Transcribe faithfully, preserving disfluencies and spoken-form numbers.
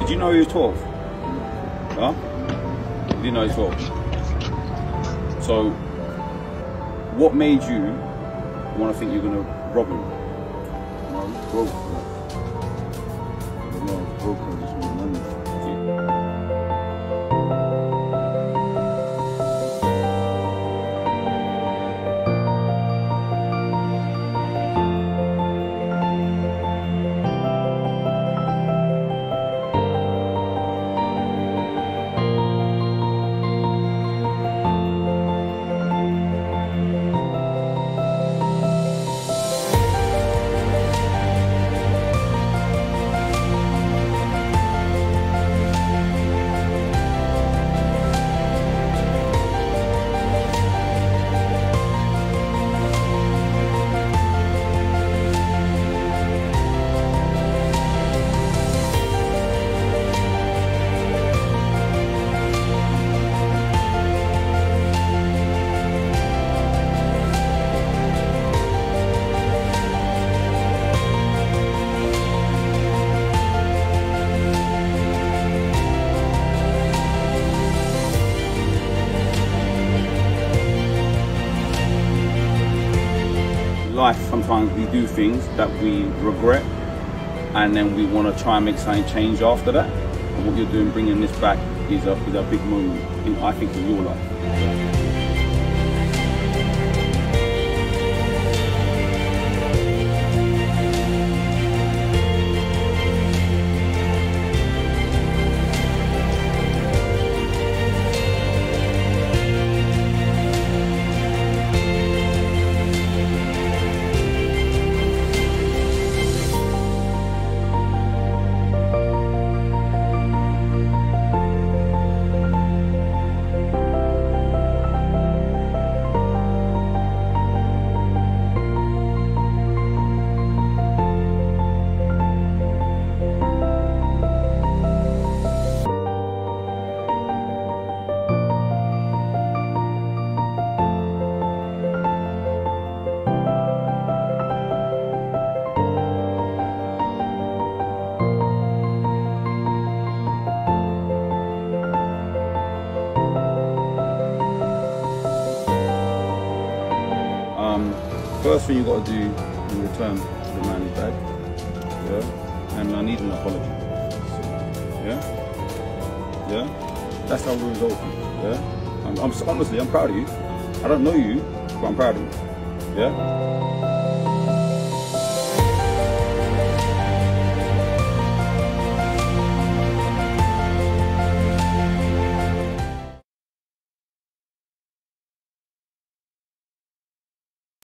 Did you know he was twelve? Huh? You didn't know he was twelve? So, what made you want to think you're going to rob him? No, I was broke. No, I was broke. I just want money. Life, sometimes we do things that we regret, and then we want to try and make something change after that. And what you're doing, bringing this back, is a, is a big moment, in, I think, in your life. First thing you got to do in return to the man is bag, yeah, and I need an apology, yeah, yeah. That's how we resolve things, yeah. I'm, I'm honestly, I'm proud of you. I don't know you, but I'm proud of you, yeah.